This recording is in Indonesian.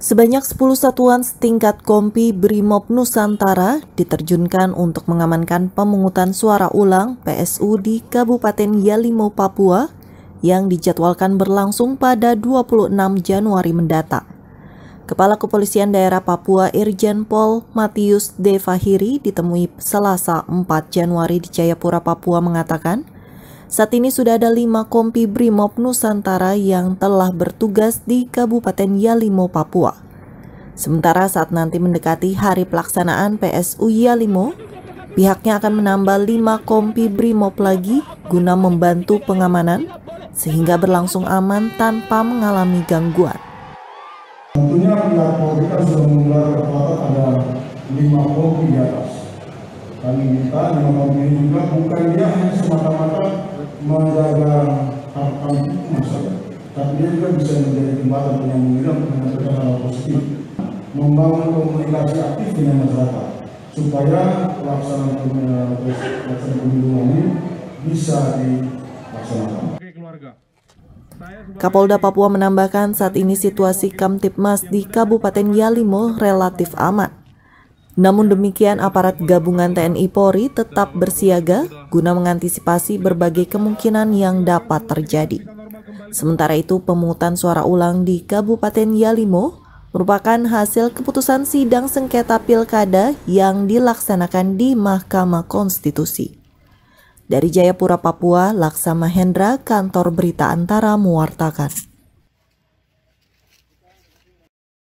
Sebanyak 10 satuan setingkat Kompi Brimob Nusantara diterjunkan untuk mengamankan pemungutan suara ulang PSU di Kabupaten Yalimo, Papua yang dijadwalkan berlangsung pada 26 Januari mendatang. Kepala Kepolisian Daerah Papua Irjen Pol Matius D. Fahiri ditemui Selasa 4 Januari di Jayapura, Papua mengatakan, saat ini sudah ada 5 Kompi Brimob Nusantara yang telah bertugas di Kabupaten Yalimo, Papua. Sementara saat nanti mendekati hari pelaksanaan PSU Yalimo, pihaknya akan menambah 5 Kompi Brimob lagi guna membantu pengamanan sehingga berlangsung aman tanpa mengalami gangguan. Tentunya pihak Polri kan sudah menggelar kekuatan ada 5 Kompi di atas. Kami minta 5 Kompi ini juga bukan dia hanya semata-mata menjaga hak hukum saja, tapi dia juga bisa menjadi jembatan yang menyampaikan hal positif, membangun komunikasi aktif dengan masyarakat supaya pelaksanaan pemilu ini bisa dilaksanakan. Kapolda Papua menambahkan saat ini situasi Kamtipmas di Kabupaten Yalimo relatif aman. Namun demikian, aparat gabungan TNI Polri tetap bersiaga guna mengantisipasi berbagai kemungkinan yang dapat terjadi. Sementara itu, pemungutan suara ulang di Kabupaten Yalimo merupakan hasil keputusan sidang sengketa pilkada yang dilaksanakan di Mahkamah Konstitusi. Dari Jayapura, Papua, Laksama Hendra, Kantor Berita Antara mewartakan.